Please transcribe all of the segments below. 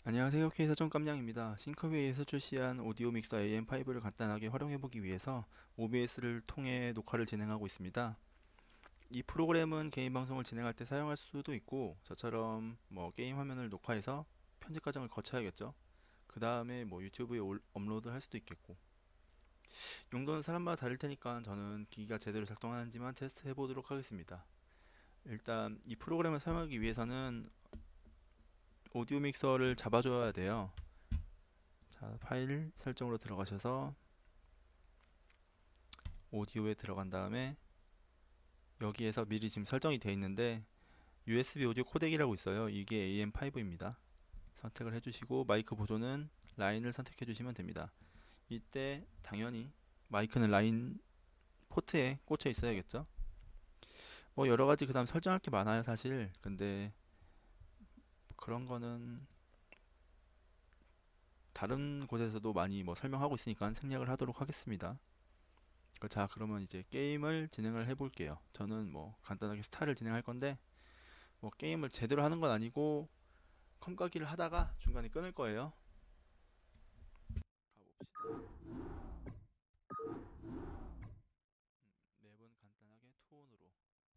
안녕하세요. K사전 깜냥입니다. 싱크웨이에서 출시한 오디오 믹서 AM5를 간단하게 활용해보기 위해서 OBS를 통해 녹화를 진행하고 있습니다. 이 프로그램은 개인 방송을 진행할 때 사용할 수도 있고, 저처럼 게임 화면을 녹화해서 편집 과정을 거쳐야겠죠. 그 다음에 유튜브에 업로드 할 수도 있겠고, 용도는 사람마다 다를 테니까 저는 기기가 제대로 작동하는지만 테스트 해보도록 하겠습니다. 일단 이 프로그램을 사용하기 위해서는 오디오 믹서를 잡아줘야 돼요. 자, 파일 설정으로 들어가셔서 오디오에 들어간 다음에 여기에서 미리 지금 설정이 되어 있는데 USB 오디오 코덱이라고 있어요. 이게 AM5입니다. 선택을 해주시고 마이크 보조는 라인을 선택해 주시면 됩니다. 이때 당연히 마이크는 라인 포트에 꽂혀 있어야겠죠. 여러가지 그 다음 설정할 게 많아요 사실. 근데 그런 거는 다른 곳에서도 많이 설명하고 있으니까 생략을 하도록 하겠습니다. 자, 그러면 이제 게임을 진행을 해 볼게요. 저는 간단하게 스타를 진행할 건데 게임을 제대로 하는 건 아니고 컴가기를 하다가 중간에 끊을 거예요. 가봅시다. 맵은 간단하게 투온으로.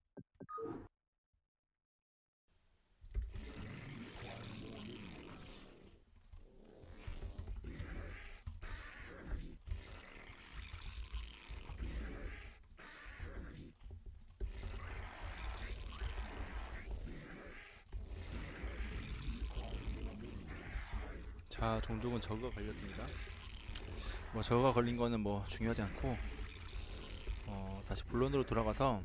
자, 종족은 저그가 걸렸습니다. 저그가 걸린 거는 중요하지 않고 다시 본론으로 돌아가서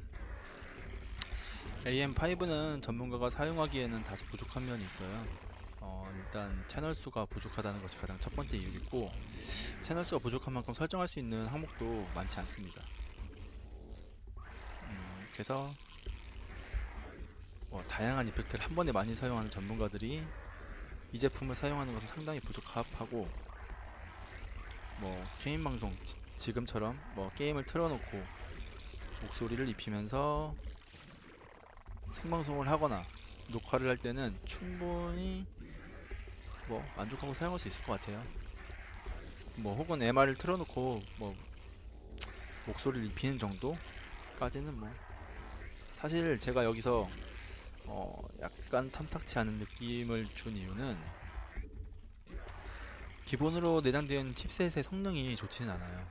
AM5는 전문가가 사용하기에는 다소 부족한 면이 있어요. 일단 채널 수가 부족하다는 것이 가장 첫 번째 이유겠고, 채널 수가 부족한 만큼 설정할 수 있는 항목도 많지 않습니다. 그래서 다양한 이펙트를 한 번에 많이 사용하는 전문가들이 이 제품을 사용하는 것은 상당히 부적합하고, 개인 방송 지금처럼 게임을 틀어놓고 목소리를 입히면서 생방송을 하거나 녹화를 할 때는 충분히 만족하고 사용할 수 있을 것 같아요. 혹은 MR을 틀어놓고 목소리를 입히는 정도까지는 사실 제가 여기서 약간 탐탁치 않은 느낌을 준 이유는 기본으로 내장된 칩셋의 성능이 좋지는 않아요.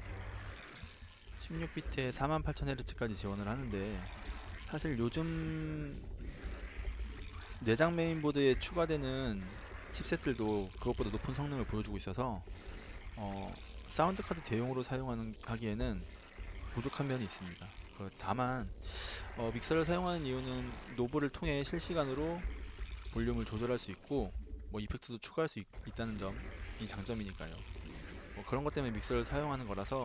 16비트에 48000Hz까지 지원을 하는데, 사실 요즘 내장 메인보드에 추가되는 칩셋들도 그것보다 높은 성능을 보여주고 있어서 사운드 카드 대용으로 하기에는 부족한 면이 있습니다. 다만 믹서를 사용하는 이유는 노브를 통해 실시간으로 볼륨을 조절할 수 있고 이펙트도 추가할 수 있다는 점이 장점이니까요. 그런 것 때문에 믹서를 사용하는 거라서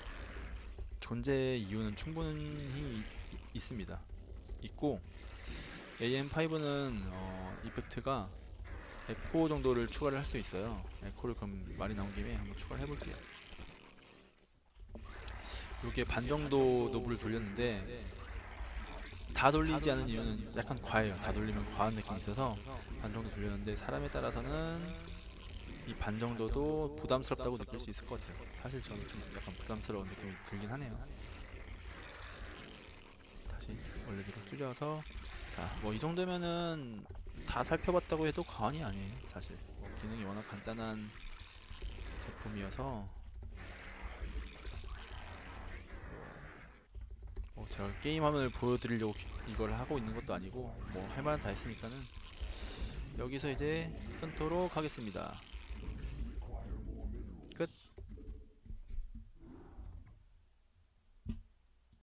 존재의 이유는 충분히 있습니다. 있고, AM5는 이펙트가 에코 정도를 추가를 할 수 있어요. 에코를 그럼 말이 나온 김에 한번 추가를 해볼게요. 이게 반 정도 노브를 돌렸는데 다 돌리지 않은 이유는 약간 과해요. 다 돌리면 과한 느낌이 있어서 반 정도 돌렸는데, 사람에 따라서는 이 반 정도도 부담스럽다고 느낄 수 있을 것 같아요. 사실 저는 좀 약간 부담스러운 느낌이 들긴 하네요. 다시 원래대로 줄여서, 자, 이 정도면은 다 살펴봤다고 해도 과언이 아니에요. 사실 기능이 워낙 간단한 제품이어서 제가 게임 화면을 보여드리려고 이걸 하고 있는 것도 아니고 할 만한 다 했으니까는 여기서 이제 끊도록 하겠습니다. 끝.